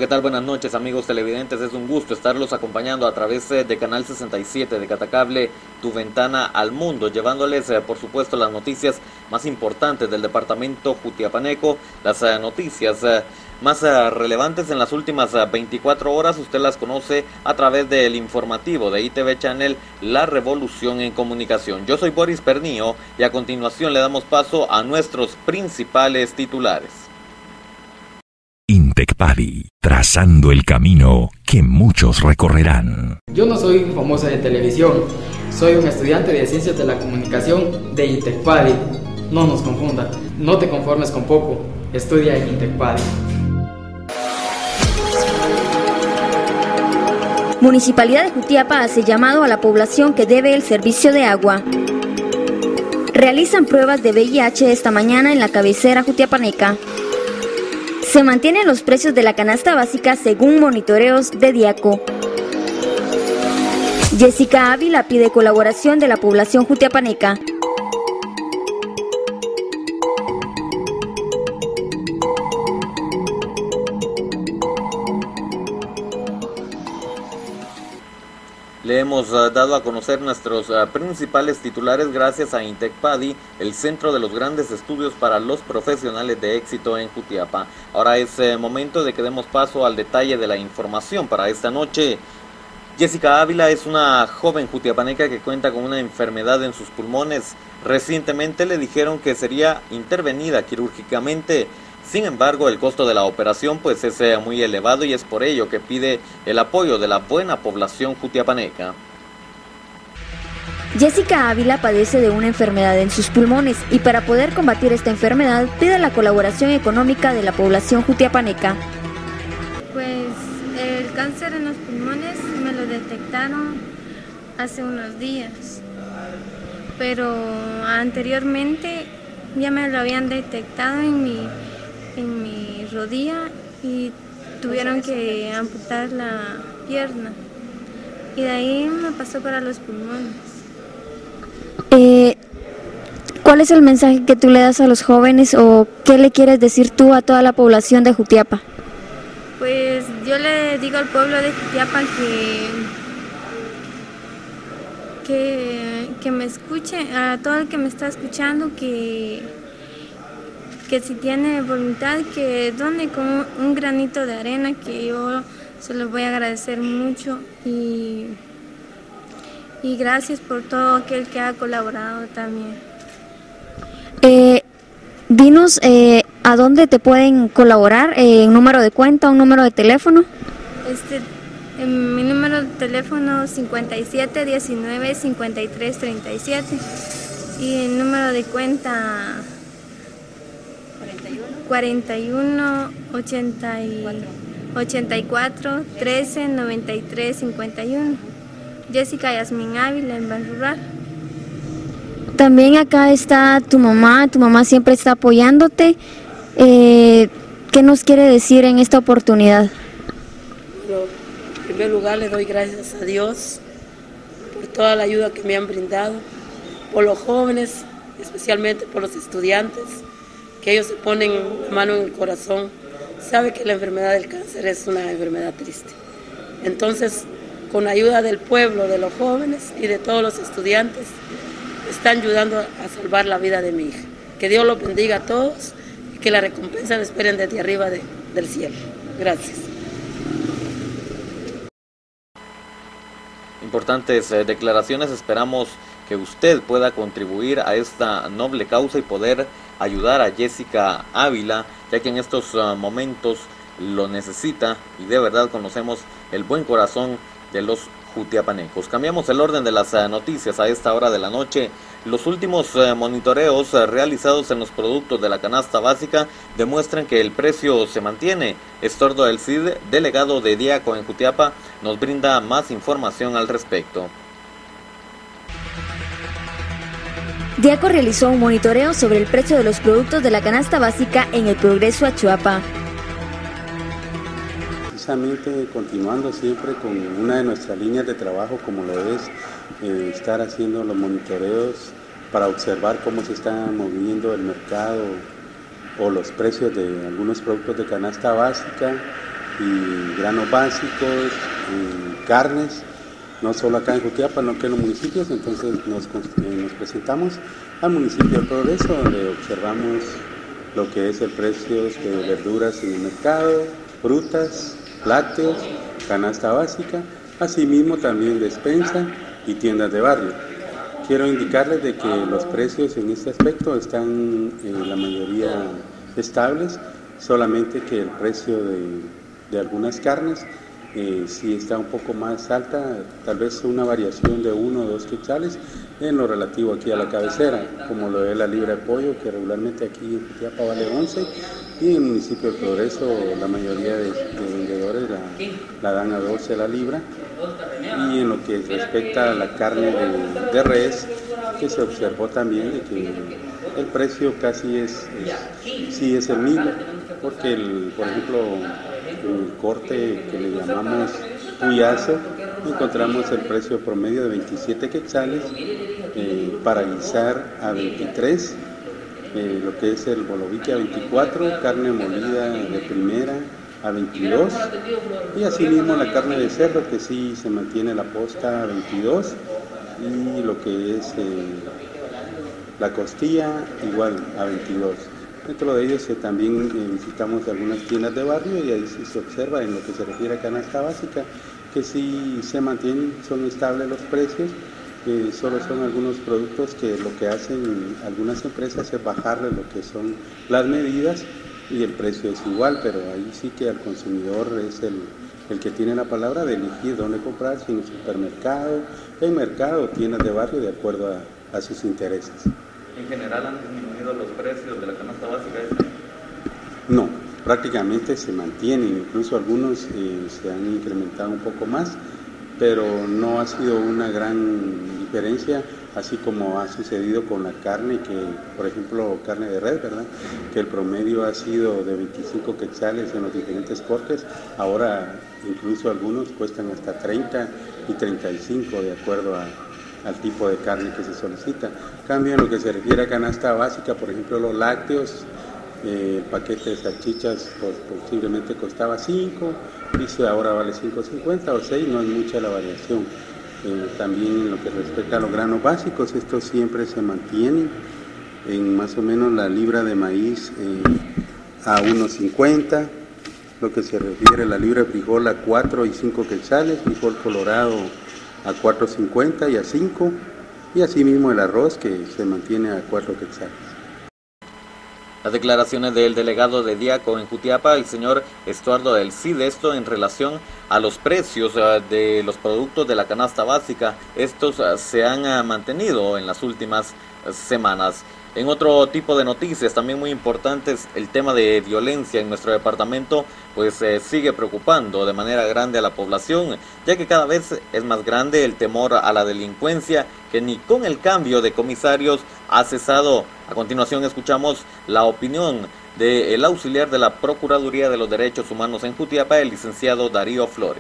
¿qué tal? Buenas noches, amigos televidentes. Es un gusto estarlos acompañando a través de Canal 67 de Catacable, tu ventana al mundo, llevándoles, por supuesto, las noticias más importantes del departamento jutiapaneco, las noticias más relevantes en las últimas 24 horas. Usted las conoce a través del informativo de ITV Channel, La Revolución en Comunicación. Yo soy Boris Pernillo y a continuación le damos paso a nuestros principales titulares. Intecpadi, trazando el camino que muchos recorrerán. Yo no soy un famoso de televisión, soy un estudiante de Ciencias de la Comunicación de Intecpadi. No nos confunda, no te conformes con poco, estudia en Intecpadi. Municipalidad de Jutiapa hace llamado a la población que debe el servicio de agua. Realizan pruebas de VIH esta mañana en la cabecera jutiapaneca. Se mantienen los precios de la canasta básica según monitoreos de Diaco. Jessica Ávila pide colaboración de la población jutiapaneca. Le hemos dado a conocer nuestros principales titulares gracias a Intecpadi, el centro de los grandes estudios para los profesionales de éxito en Jutiapa. Ahora es momento de que demos paso al detalle de la información para esta noche. Jessica Ávila es una joven jutiapaneca que cuenta con una enfermedad en sus pulmones. Recientemente le dijeron que sería intervenida quirúrgicamente. Sin embargo, el costo de la operación pues es muy elevado y es por ello que pide el apoyo de la buena población jutiapaneca. Jessica Ávila padece de una enfermedad en sus pulmones y para poder combatir esta enfermedad pide la colaboración económica de la población jutiapaneca. Pues el cáncer en los pulmones me lo detectaron hace unos días, pero anteriormente ya me lo habían detectado en mi rodilla y tuvieron que amputar la pierna y de ahí me pasó para los pulmones. ¿Cuál es el mensaje que tú le das a los jóvenes o qué le quieres decir tú a toda la población de Jutiapa? Pues yo le digo al pueblo de Jutiapa que me escuche, a todo el que me está escuchando, que si tiene voluntad, que done con un granito de arena, que yo se los voy a agradecer mucho y gracias por todo aquel que ha colaborado también. Dinos a dónde te pueden colaborar, un número de cuenta, un número de teléfono. Mi número de teléfono 57 19 53 37 y el número de cuenta 41 84 13 93 51. Jessica Yasmin Ávila, en Ban Rural. También acá está tu mamá siempre está apoyándote. ¿Qué nos quiere decir en esta oportunidad? Bueno, en primer lugar le doy gracias a Dios por toda la ayuda que me han brindado, por los jóvenes, especialmente por los estudiantes, que ellos se ponen la mano en el corazón. Sabe que la enfermedad del cáncer es una enfermedad triste. Entonces, con la ayuda del pueblo, de los jóvenes y de todos los estudiantes, están ayudando a salvar la vida de mi hija. Que Dios los bendiga a todos y que la recompensa la esperen desde arriba del cielo. Gracias. Importantes declaraciones. Esperamos que usted pueda contribuir a esta noble causa y poder ayudar a Jessica Ávila, ya que en estos momentos lo necesita y de verdad conocemos el buen corazón de los jutiapanecos. Cambiamos el orden de las noticias a esta hora de la noche. Los últimos monitoreos realizados en los productos de la canasta básica demuestran que el precio se mantiene. Estordo del Cid, delegado de Diaco en Jutiapa, nos brinda más información al respecto. Diaco realizó un monitoreo sobre el precio de los productos de la canasta básica en el Progreso Achuapa. Precisamente continuando siempre con una de nuestras líneas de trabajo, como lo es estar haciendo los monitoreos para observar cómo se está moviendo el mercado o los precios de algunos productos de canasta básica. y granos básicos, carnes, no solo acá en Jutiapa, no que en los municipios. Entonces nos presentamos al municipio de Progreso, donde observamos lo que es el precio de verduras en el mercado, frutas, lácteos, canasta básica, asimismo también despensa y tiendas de barrio. Quiero indicarles de que los precios en este aspecto están la mayoría estables, solamente que el precio de algunas carnes sí está un poco más alta, tal vez una variación de 1 o 2 quetzales en lo relativo aquí a la cabecera, como lo es la libra de pollo, que regularmente aquí en Jutiapa vale 11, y en el municipio de Progreso la mayoría de vendedores la dan a 12 la libra. Y en lo que respecta a la carne de res, que se observó también de que el precio casi sí es el mismo, porque por ejemplo el corte que le llamamos puyazo, encontramos el precio promedio de 27 quetzales, para guisar a 23, lo que es el bolovique a 24, carne molida de primera a 22, y asimismo la carne de cerdo, que sí se mantiene la posta a 22, y lo que es la costilla igual a 22. Dentro de ellos también visitamos algunas tiendas de barrio, y ahí sí se observa en lo que se refiere a canasta básica que sí se mantienen, son estables los precios. Solo son algunos productos que lo que hacen algunas empresas es bajarle lo que son las medidas y el precio es igual, pero ahí sí que al consumidor es el que tiene la palabra de elegir dónde comprar, si en el supermercado, en mercado o tiendas de barrio, de acuerdo a sus intereses. ¿En general han disminuido los precios de la canasta básica? No, prácticamente se mantienen, incluso algunos se han incrementado un poco más, pero no ha sido una gran diferencia, así como ha sucedido con la carne, que por ejemplo carne de res, ¿verdad?, que el promedio ha sido de 25 quetzales en los diferentes cortes, ahora incluso algunos cuestan hasta 30 y 35 de acuerdo al tipo de carne que se solicita. Cambio en lo que se refiere a canasta básica, por ejemplo los lácteos, el paquete de salchichas posiblemente costaba 5, dice ahora vale 5.50 o 6, no es mucha la variación. También en lo que respecta a los granos básicos, estos siempre se mantienen en más o menos la libra de maíz a 1.50, lo que se refiere a la libra de frijol a 4 y 5 quetzales, frijol colorado a 4.50 y a 5, y asimismo el arroz, que se mantiene a 4 quetzales. Las declaraciones del delegado de Diaco en Jutiapa, el señor Estuardo del Cid, esto en relación a los precios de los productos de la canasta básica. Estos se han mantenido en las últimas semanas. En otro tipo de noticias también muy importantes, el tema de violencia en nuestro departamento pues sigue preocupando de manera grande a la población, ya que cada vez es más grande el temor a la delincuencia, que ni con el cambio de comisarios ha cesado. A continuación escuchamos la opinión del auxiliar de la Procuraduría de los Derechos Humanos en Jutiapa, el licenciado Darío Flores.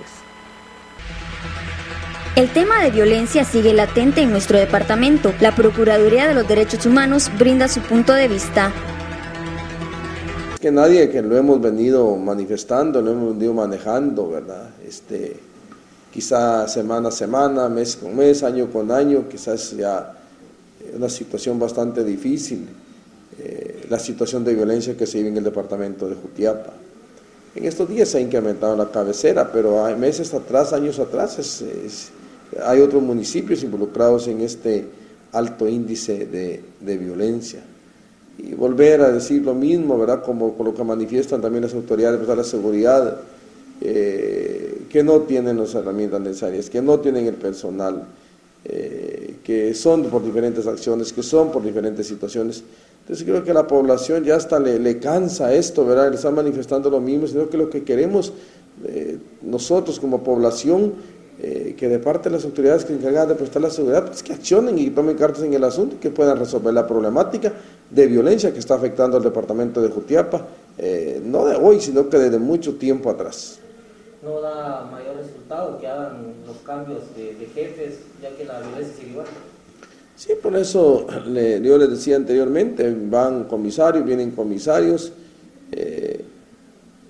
El tema de violencia sigue latente en nuestro departamento. La Procuraduría de los Derechos Humanos brinda su punto de vista. Que nadie, que lo hemos venido manifestando, lo hemos venido manejando, ¿verdad? Quizá semana a semana, mes con mes, año con año, quizás ya una situación bastante difícil, la situación de violencia que se vive en el departamento de Jutiapa. En estos días se ha incrementado la cabecera, pero hay meses atrás, años atrás, hay otros municipios involucrados en este alto índice de violencia. Y volver a decir lo mismo, ¿verdad?, como con lo que manifiestan también las autoridades de la seguridad, que no tienen las herramientas necesarias, que no tienen el personal, que son por diferentes acciones, que son por diferentes situaciones. Entonces creo que a la población ya hasta le cansa esto, ¿verdad?, le están manifestando lo mismo, sino que lo que queremos nosotros como población, que de parte de las autoridades que se encargan de prestar la seguridad, pues que accionen y tomen cartas en el asunto y que puedan resolver la problemática de violencia que está afectando al departamento de Jutiapa, no de hoy, sino que desde mucho tiempo atrás. ¿No da mayor resultado que hagan los cambios de jefes, ya que la violencia sigue igual? Sí, por eso yo les decía anteriormente, van comisarios, vienen comisarios,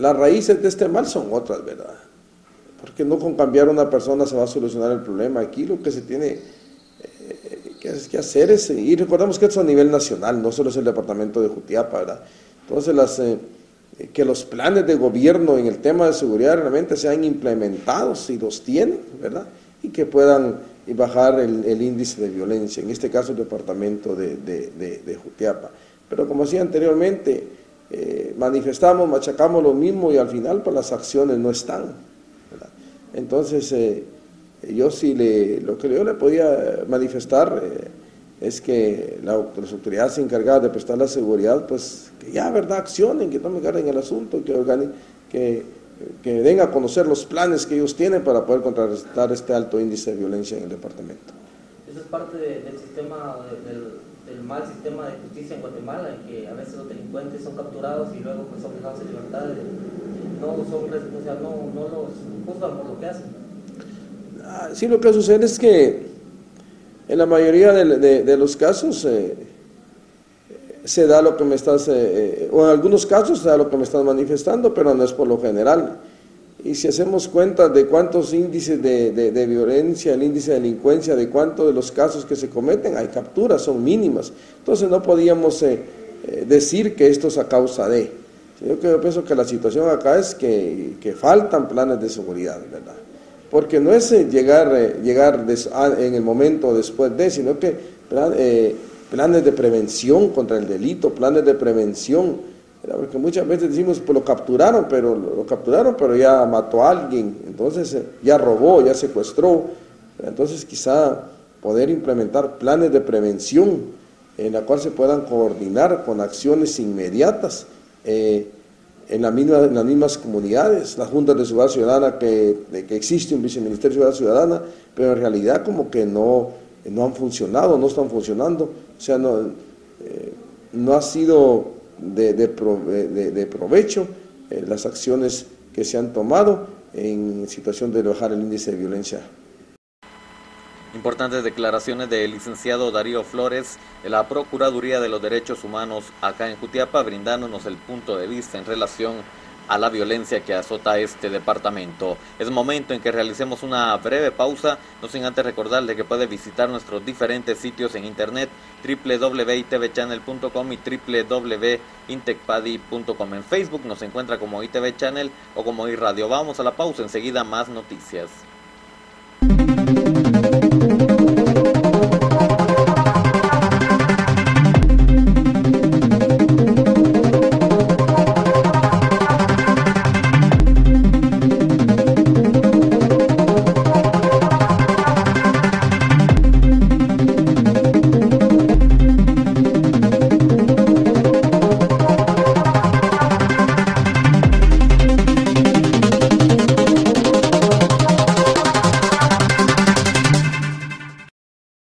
las raíces de este mal son otras, ¿verdad? Porque no con cambiar a una persona se va a solucionar el problema. Aquí lo que se tiene que hacer es, y recordemos que esto es a nivel nacional, no solo es el departamento de Jutiapa, ¿verdad? Entonces, que los planes de gobierno en el tema de seguridad realmente sean implementados, si los tienen, ¿verdad? Y que puedan bajar el índice de violencia, en este caso el departamento de Jutiapa. Pero como decía anteriormente, manifestamos, machacamos lo mismo y al final pues las acciones no están, ¿verdad? Entonces, yo sí lo que yo le podía manifestar es que las autoridades encargadas de prestar la seguridad, pues que ya, ¿verdad?, accionen, que tomen carga en el asunto, que den a conocer los planes que ellos tienen para poder contrarrestar este alto índice de violencia en el departamento. Eso es parte del sistema, del mal sistema de justicia en Guatemala, en que a veces los delincuentes son capturados y luego pues son dejados en libertad, no los juzgan por lo que hacen. Sí, lo que sucede es que en la mayoría de los casos se da lo que me estás, o en algunos casos se da lo que me estás manifestando, pero no es por lo general. Y si hacemos cuenta de cuántos índices de violencia, el índice de delincuencia, de cuántos de los casos que se cometen, hay capturas, son mínimas. Entonces no podíamos decir que esto es a causa de. Yo pienso que la situación acá es que faltan planes de seguridad, ¿verdad? Porque no es llegar en el momento después de, sino que planes de prevención contra el delito, planes de prevención, ¿verdad? Porque muchas veces decimos, pues lo capturaron, pero ya mató a alguien, entonces ya robó, ya secuestró, ¿verdad? Entonces quizá poder implementar planes de prevención en la cual se puedan coordinar con acciones inmediatas, en las mismas comunidades, las juntas de seguridad ciudadana, que existe un viceministerio de seguridad ciudadana, pero en realidad como que no han funcionado, no están funcionando, o sea, no ha sido de provecho las acciones que se han tomado en situación de bajar el índice de violencia. Importantes declaraciones del licenciado Darío Flores de la Procuraduría de los Derechos Humanos acá en Jutiapa, brindándonos el punto de vista en relación a la violencia que azota este departamento. Es momento en que realicemos una breve pausa, no sin antes recordarle que puede visitar nuestros diferentes sitios en internet, www.itvchannel.com y www.intecpadi.com. En Facebook nos encuentra como ITV Channel o como iRadio. Vamos a la pausa, enseguida más noticias.